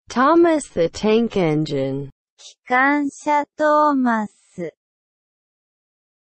Thomas the Tank Engine. 機関車トーマス